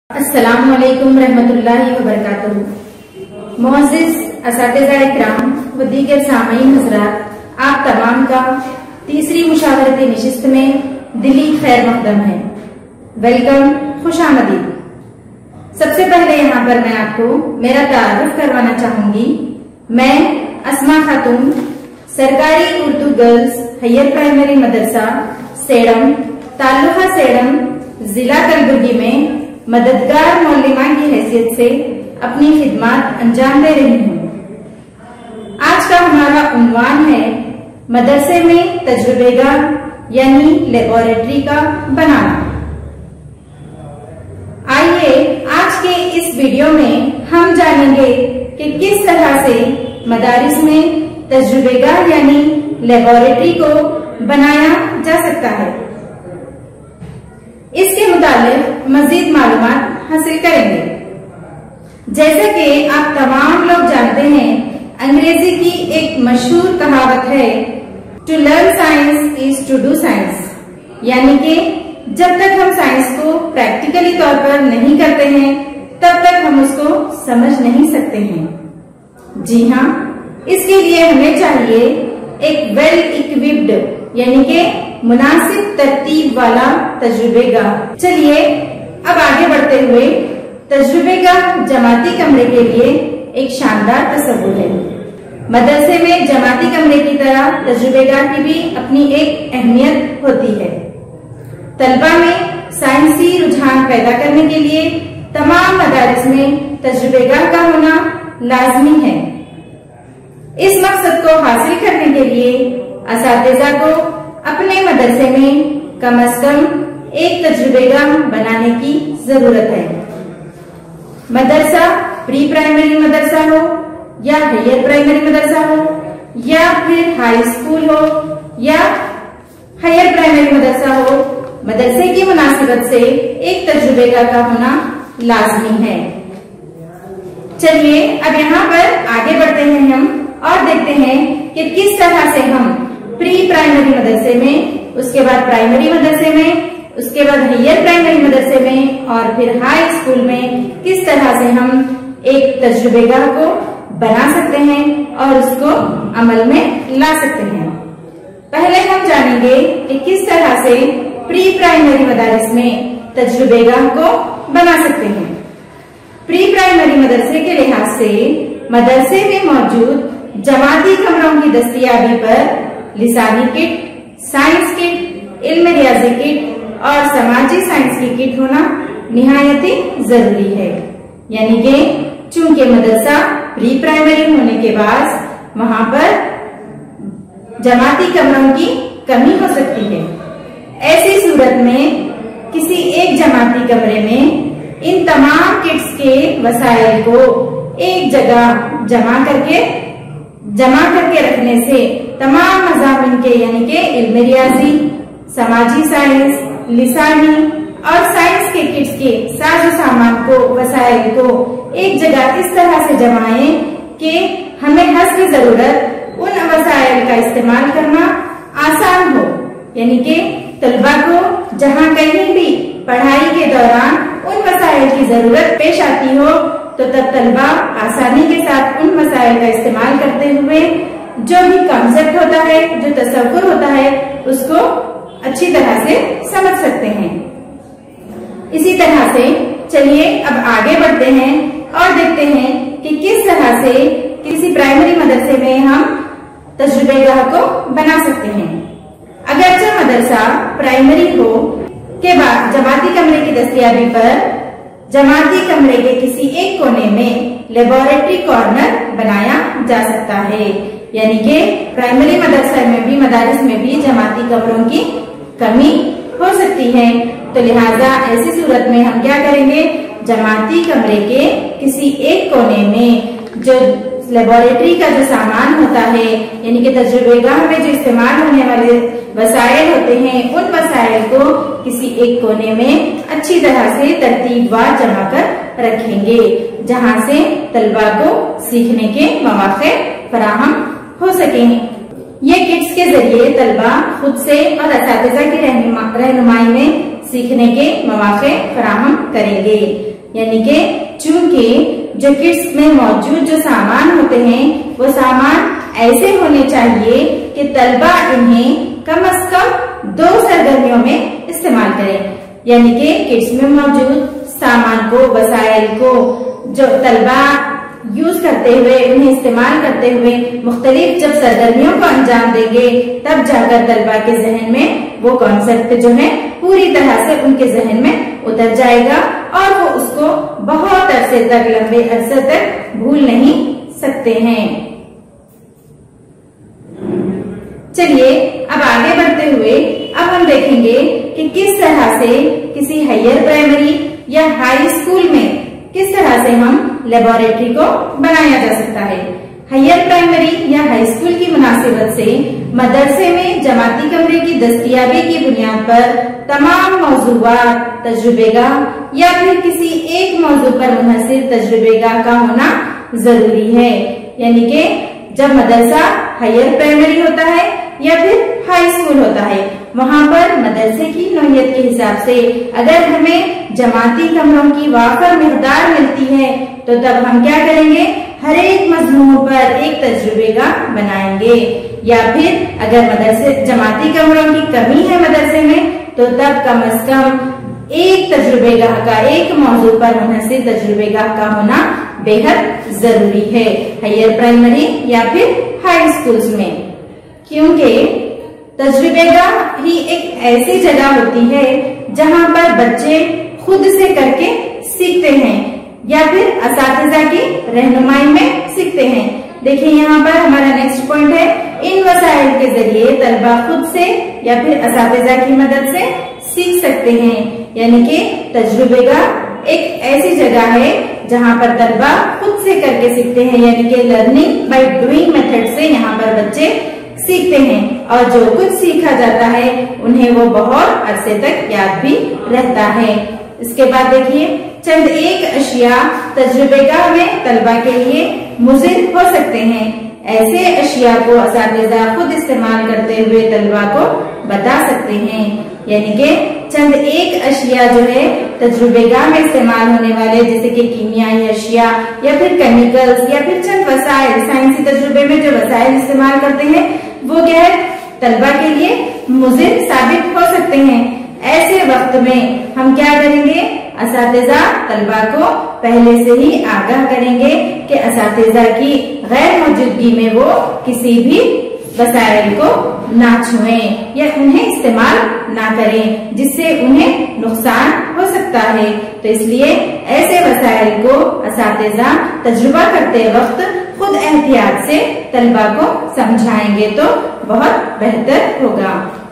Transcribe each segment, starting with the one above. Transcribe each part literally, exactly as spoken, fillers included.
अस्सलामु अलैकुम रहमतुल्लाहि व बरकातुहू। मुअज़्ज़िज़ असातिज़ा इकराम व दीगर सामईन हज़रात, आप तमाम का तीसरी मुशावरती नशिस्त में दिली खैर मक़दम है। वेलकम, खुशामदीद। सबसे पहले यहाँ पर मैं आपको मेरा तारुफ करवाना चाहूंगी। मैं अस्मा खातून सरकारी उर्दू गर्ल्स हायर प्राइमरी मदरसा सेडम, तालुका सेडम, जिला कलबुर्गी में मददगार मौलिमा की हैसियत से अपनी खिदमत अंजाम दे रही हूँ। आज का हमारा उन्वान है मदरसे में तजुर्बेगार यानी लेबोरेटरी का बनाना। आइए आज के इस वीडियो में हम जानेंगे कि किस तरह से मदारिस में तजुर्बेगार यानी लेबोरेटरी को बनाया जा सकता है। इसके मुतालिक मजीद मालूमात हासिल करेंगे। जैसा कि आप तमाम लोग जानते हैं, अंग्रेजी की एक मशहूर कहावत है, to learn science is to do science, यानी कि जब तक हम साइंस को प्रैक्टिकली तौर पर नहीं करते हैं तब तक हम उसको समझ नहीं सकते हैं। जी हाँ, इसके लिए हमें चाहिए एक वेल इक्विप्ड यानी कि मुनासिब तरतीब वाला तजुर्बेगाह। चलिए अब आगे बढ़ते हुए तजुर्बेगाह जमाती कमरे के लिए एक शानदार तस्वुर है। मदरसे में जमाती कमरे की तरह तजुर्बेगाह की भी अपनी एक अहमियत होती है। तलबा में साइंसी रुझान पैदा करने के लिए तमाम मदारिस में तजुर्बेगाह का होना लाजमी है। इस मकसद को हासिल करने के लिए असातिज़ा को अपने मदरसे में कम अज कम एक तजुर्बेगाह बनाने की जरूरत है। मदरसा प्री प्राइमरी मदरसा हो या हायर प्राइमरी मदरसा हो या फिर हाई स्कूल हो या हायर प्राइमरी मदरसा हो, मदरसे की मुनासिबत से एक तजुर्बेगाह का होना लाजमी है। चलिए अब यहाँ पर आगे बढ़ते हैं हम और देखते हैं कि किस तरह से हम प्री प्राइमरी मदरसे में, उसके बाद प्राइमरी मदरसे में, उसके बाद हायर प्राइमरी मदरसे में और फिर हाई स्कूल में किस तरह से हम एक तजुर्बेगाह को बना सकते हैं और उसको अमल में ला सकते हैं। पहले हम जानेंगे कि किस तरह से प्री प्राइमरी मदारिस में तजुर्बेगाह को बना सकते हैं। प्री प्राइमरी मदरसे के लिहाज से मदरसे में मौजूद जमाती कमरों की दस्तयाबी पर लिसानी किट, साइंस किट, इल्म रियाजी किट और समाजी साइंस की किट होना निहायती जरूरी है। यानी कि चूंकि मदरसा प्री प्राइमरी होने के बाद वहां पर जमाती कमरों की कमी हो सकती है। ऐसी सूरत में किसी एक जमाती कमरे में इन तमाम किट्स के वसाइल को एक जगह जमा करके जमा करके रखने से तमाम मज़ामिन के यानी कि इल्म रियाजी, समाजी साइंस, लिसानी और साइंस के किट्स के साजो सामान को, वसाइल को एक जगह इस तरह से जमाएं कि हमें हस्ब जरूरत उन वसाइल का इस्तेमाल करना आसान हो। यानी कि तलबा को जहां कहीं भी पढ़ाई के दौरान उन वसाइल की जरूरत पेश आती हो तो तब तलबा आसानी के साथ उन वसाइल का इस्तेमाल करते हुए जो भी कॉन्सेप्ट होता है, जो तसव्वुर होता है, उसको अच्छी तरह से समझ सकते हैं। इसी तरह से चलिए अब आगे बढ़ते हैं और देखते हैं कि किस तरह से किसी प्राइमरी मदरसे में हम तजुर्बेगाह को बना सकते हैं। अगरचे मदरसा प्राइमरी हो के बाद जमाती कमरे की दस्तयाबी पर जमाती कमरे के किसी एक कोने में लेबोरेटरी कॉर्नर बनाया जा सकता है। यानी कि प्राइमरी मदरसा में भी, मदारिस में भी जमाती कमरों की कमी हो सकती है, तो लिहाजा ऐसी सूरत में हम क्या करेंगे, जमाती कमरे के किसी एक कोने में जो लेबोरेटरी का जो सामान होता है यानी कि तजुर्बेगाह में जो इस्तेमाल होने वाले वसाइल होते हैं, उन वसाइल को किसी एक कोने में अच्छी तरह से तरतीबवार जमा कर रखेंगे जहां से तलबा को सीखने के मौके फराहम हो सकें। ये किट्स के जरिए तलबा खुद से और असातिज़ा की रहनुमाई में सीखने के मौके फराहम करेंगे। यानी कि चूंकि जो किट्स में मौजूद जो सामान होते हैं वो सामान ऐसे होने चाहिए कि तलबा इन्हें कम से कम दो सरगर्मियों में इस्तेमाल करें। यानी कि किट्स में मौजूद सामान को, वसाइल को जो तलबा यूज करते हुए, उन्हें इस्तेमाल करते हुए मुख्तलिफ जब सरगर्मियों को अंजाम देंगे, तब जाकर तलबा के जहन में वो कॉन्सेप्ट जो है पूरी तरह से उनके जहन में उतर जाएगा और वो उसको बहुत अरसे तक, लंबे अरसे तक भूल नहीं सकते हैं। चलिए अब आगे बढ़ते हुए अब हम देखेंगे कि किस तरह से किसी हायर प्राइमरी या हाई स्कूल में किस तरह से हम लेबोरेटरी को बनाया जा सकता है। हायर प्राइमरी या हाई स्कूल की मुनासिबत से मदरसे में जमाती कमरे की दस्तयाबी की बुनियाद पर तमाम मौजूदात तजुर्बेगाह या फिर किसी एक मौजू पर मुनहसिर तजुर्बेगाह का होना जरूरी है। यानी कि जब मदरसा हायर प्राइमरी होता है या फिर हाई स्कूल होता है, वहाँ पर मदरसे की नौइयत के हिसाब से अगर हमें जमाती कमरों की वाफर मिकदार मिलती है तो तब हम क्या करेंगे, हर एक मजमून पर एक तजुर्बेगाह बनाएंगे। या फिर अगर मदरसे जमाती कमरों की कमी है मदरसे में तो तब कम अज कम एक तजुर्बेगाह का, एक मौजू पर मुनहसिर तजुर्बेगाह का होना बेहद जरूरी है हायर प्राइमरी या फिर हाई स्कूल्स में, क्योंकि तजुर्बेगाह ही एक ऐसी जगह होती है जहाँ पर बच्चे खुद से करके सीखते हैं या फिर असातिज़ा की रहनुमाई में सीखते हैं। देखिए यहाँ पर हमारा नेक्स्ट पॉइंट है, इन वसाइल के जरिए तलबा खुद से या फिर असातिज़ा की मदद से सीख सकते हैं। यानी कि तजुर्बेगाह एक ऐसी जगह है जहाँ पर तलबा खुद से करके सीखते हैं, यानी कि लर्निंग बाय डूइंग मेथड से यहाँ पर बच्चे सीखते हैं और जो कुछ सीखा जाता है उन्हें वो बहुत अरसे तक याद भी रहता है। इसके बाद देखिए, चंद एक अशिया तजुर्बेगाह में तलबा के लिए मुज़िर हो सकते हैं। ऐसे अशिया को असातिज़ा खुद इस्तेमाल करते हुए तलबा को बता सकते हैं। यानी कि चंद एक अशिया जो है तजुर्बेगाह में इस्तेमाल होने वाले, जैसे कि कीमियाई अशिया या फिर केमिकल्स या फिर चंद वसाइल, साइंसी तजुर्बे में जो वसाइल इस्तेमाल करते हैं वो क्या है, तलबा के लिए मुज़िर साबित हो सकते हैं। ऐसे वक्त में हम क्या करेंगे, असातिज़ा तलबा को पहले से ही आगाह करेंगे कि असातिज़ा की गैर मौजूदगी में वो किसी भी वसाइल को ना छुएं या उन्हें इस्तेमाल ना करें, जिससे उन्हें नुकसान हो सकता है। तो इसलिए ऐसे वसाइल को असातिज़ा तजुर्बा करते वक्त खुद एहतियात से तलबा को समझाएंगे तो बहुत बेहतर होगा।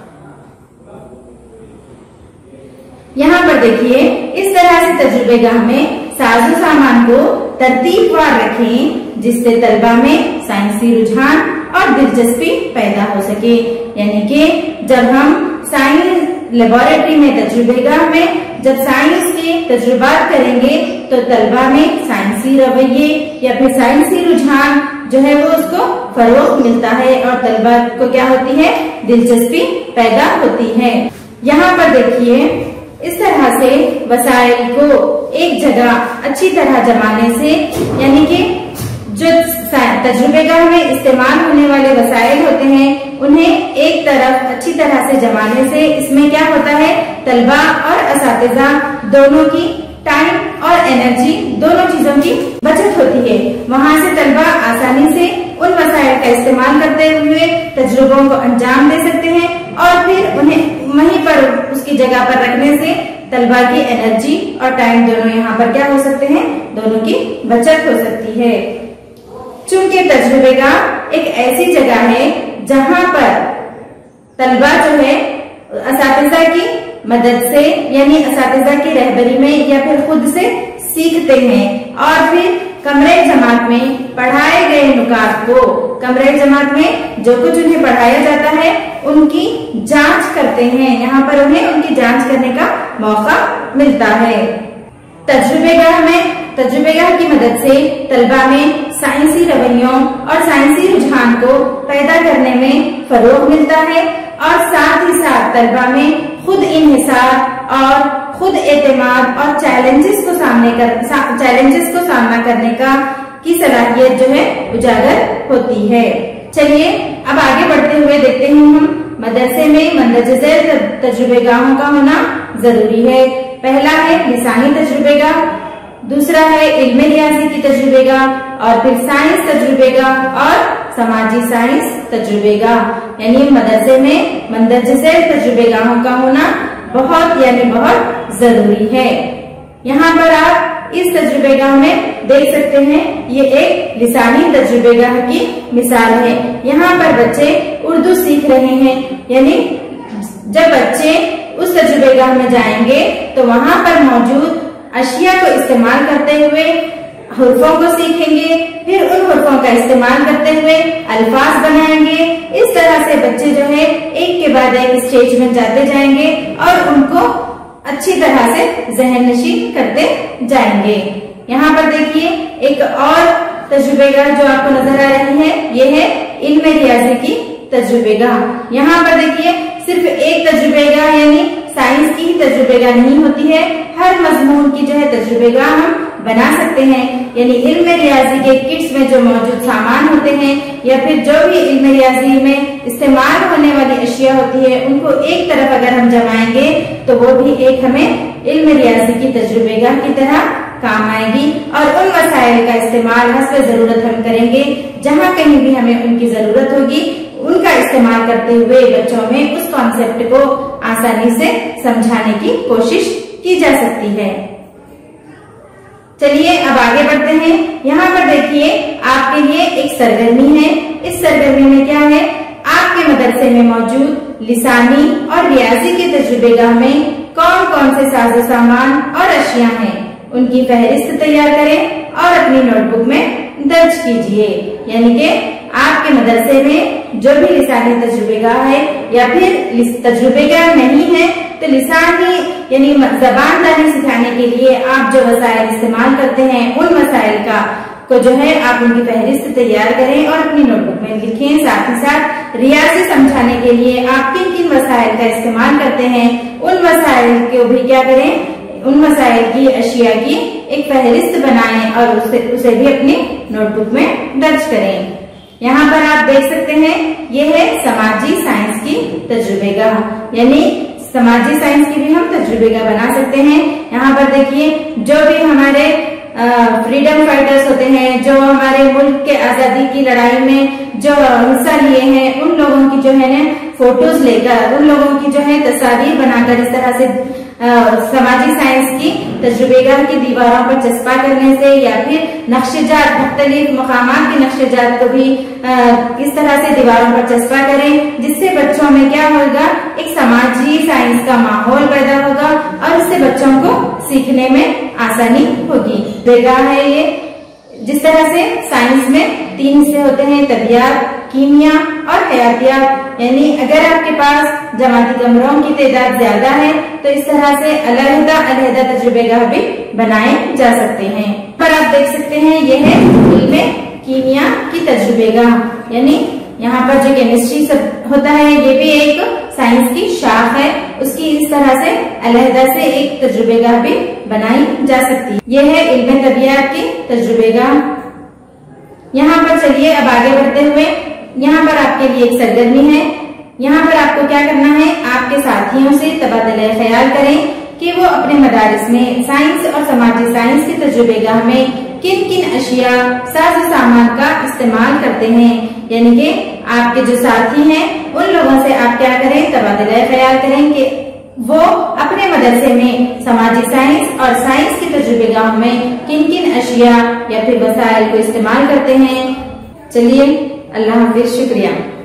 यहाँ पर देखिए, इस तरह से तजुर्बेगाह में साजो सामान को तरतीबवार रखें जिससे तलबा में साइंसी रुझान और दिलचस्पी पैदा हो सके। यानी कि जब हम साइंस लेबोरेटरी में, तजुर्बेगाह में जब साइंस के तजुर्बात करेंगे तो तलबा में साइंसी रवैये या फिर साइंसी रुझान जो है वो उसको फरोग मिलता है और तलबा को क्या होती है, दिलचस्पी पैदा होती है। यहाँ पर देखिए, इस तरह से वसाइल को एक जगह अच्छी तरह जमाने से, यानी कि जो तजुर्बेगाह में इस्तेमाल होने वाले वसाइल होते हैं उन्हें एक तरफ अच्छी तरह से जमाने से इसमें क्या होता है, तलबा और असातिज़ा दोनों की टाइम और एनर्जी, दोनों चीजों की बचत होती है। वहाँ से तलबा आसानी से उन वसाइल का इस्तेमाल करते हुए तजुर्बों को अंजाम दे सकते हैं और फिर उन्हें वहीं पर उसकी जगह पर रखने से तलबा की एनर्जी और टाइम दोनों यहाँ पर क्या हो सकते हैं, दोनों की बचत हो सकती है। चूंकि तजुर्बेगाह एक ऐसी जगह है जहाँ पर तलबा जो है असातिज़ा की मदद से, यानी असातिज़ा की रहबरी में या फिर खुद से सीखते हैं और फिर कमरे जमात में पढ़ाए गए नुकात को, कमरे जमात में जो कुछ उन्हें पढ़ाया जाता है उनकी जांच करते हैं। यहाँ पर उन्हें उनकी जांच करने का मौका मिलता है। तजुर्बेगाह में तजुर्बेगाह की मदद से तलबा में साइंसी रवैयों और साइंसी रुझान को पैदा करने में फरोग मिलता है और साथ ही साथ तलबा में खुद इन्हिसार और खुद एतमाद और चैलेंजेस को सामने कर चैलेंजेस को सामना करने का की सलाहियत जो है उजागर होती है। चलिए अब आगे बढ़ते हुए देखते हैं हम मदरसे में मंदरजे ज़ैल तजुर्बेगाहों का होना जरूरी है। पहला है लिसानी तजुर्बेगाह, दूसरा है इल्मे रियाजी की तजुर्बेगाह और फिर साइंस तजुर्बेगाह और समाजी साइंस तजुर्बेगाह। यानी मदरसे में मंदरजे ज़ैल तजुर्बेगाहों का होना बहुत यानी बहुत जरूरी है। यहाँ पर आप इस तजुर्बेगाह में देख सकते हैं, ये एक लिसानी तजुर्बेगाह की मिसाल है। यहाँ पर बच्चे उर्दू सीख रहे हैं, यानी जब बच्चे उस तजुर्बेगाह में जाएंगे तो वहाँ पर मौजूद अशिया को इस्तेमाल करते हुए हुर्फों को सीखेंगे, फिर उन हुर्फों का इस्तेमाल करते हुए अल्फाज बनाएंगे। इस तरह से बच्चे जो है एक के बाद एक स्टेज में जाते जाएंगे और उनको अच्छी तरह से ज़हन नशीन करते जाएंगे। यहाँ पर देखिए एक और तजुर्बेगाह जो आपको नजर आ रही है, ये है इल्मे रियाजी की तजुर्बेगाह। यहाँ पर देखिए सिर्फ एक तजुर्बेगाह यानी साइंस की ही तजुर्बेगाह नहीं होती है, हर मजमून की जो है तजुर्बेगाह हम बना सकते हैं। यानी इल्मे रियाजी के किट्स में जो मौजूद सामान होते हैं या फिर जो भी इल्मे रियाजी में इस्तेमाल होने वाली अशिया होती है, उनको एक तरफ अगर हम जमाएंगे तो वो भी एक हमें इल्मे रियाजी की तजुर्बेगाह की तरह काम आएगी और उन वसाइल का इस्तेमाल हस्ब जरूरत हम करेंगे। जहाँ कहीं भी हमें उनकी जरूरत होगी उनका इस्तेमाल करते हुए बच्चों में उस कॉन्सेप्ट को आसानी से समझाने की कोशिश की जा सकती है। चलिए अब आगे बढ़ते हैं। यहाँ पर देखिए आपके लिए एक सरगर्मी है। इस सरगर्मी में क्या है, आपके मदरसे में मौजूद लिसानी और रियाजी के तजुर्बेगाह में कौन कौन से साजो सामान और अशिया हैं, उनकी फहरिस्त तैयार करें और अपनी नोटबुक में दर्ज कीजिए। यानी कि आपके मदरसे में जो भी लिसानी तजुर्बेगाह है या फिर तजुर्बेगाह नहीं है तो लिसानी यानी जबान दानी सिखाने के लिए आप जो वसाइल इस्तेमाल करते हैं उन वसाइल का को जो है आप उनकी फहरिस्त तैयार करें और अपनी नोटबुक में लिखें। साथ ही साथ रियाजी समझाने के लिए आप किन किन वसाइल का इस्तेमाल करते हैं उन वसाइल को भी क्या करें, उन वसाइल की अशिया की एक फहरिस्त बनाएं और उसे उसे भी अपनी नोटबुक में दर्ज करें। यहाँ पर आप देख सकते हैं ये है समाजी साइंस की तजुर्बेगाह, यानी समाजी साइंस की भी हम तजुर्बेगाह बना सकते हैं। यहाँ पर देखिए जो भी हमारे फ्रीडम फाइटर्स होते हैं, जो हमारे मुल्क के आजादी की लड़ाई में जो हिस्सा लिए हैं, उन लोगों की जो है ना फोटोज लेकर, उन लोगों की जो है तस्वीर बनाकर इस तरह से आ, समाजी साइंस की तजुर्बेगाह की दीवारों पर चस्पा करने से या फिर नक्शेजात मुख्तलिफ मकामात के नक्शेजात को भी आ, इस तरह से दीवारों पर चस्पा करें, जिससे बच्चों में क्या होगा, एक समाजी साइंस का माहौल पैदा होगा और इससे बच्चों को सीखने में आसानी होगी। बेगा है ये, जिस तरह से साइंस में तीन हिस्से होते हैं, तबियात, कीमिया और हयातियात। यानी अगर आपके पास जमाती कमरों की तादाद ज्यादा है तो इस तरह से अलग अलग तजुर्बेगाह भी बनाए जा सकते हैं। पर आप देख सकते हैं यह है इल्मे कीमिया की तजुर्बेगाह, यानी यहाँ पर जो केमिस्ट्री सब होता है ये भी एक साइंस की शाख है, उसकी इस तरह से अलहदा से एक तजुर्बेगाह भी बनाई जा सकती है। यह है इल्मे तबियात की तजुर्बेगाह। यहाँ पर चलिए अब आगे बढ़ते हुए यहाँ पर आपके लिए एक सरगर्मी है। यहाँ पर आपको क्या करना है, आपके साथियों से तबादला ख्याल करें कि वो अपने मदारिस में साइंस और समाजी साइंस के तजुर्बेगाह में किन किन अशिया साज सामान का इस्तेमाल करते हैं। यानी कि आपके जो साथी हैं उन लोगों से आप क्या करें, तबादला ख्याल करें कि वो अपने मदरसे में समाजी साइंस और साइंस के तजुर्बेगाह में किन किन अशिया या फिर वसाइल को इस्तेमाल करते हैं। चलिए अल्लाह हाफिज, शुक्रिया।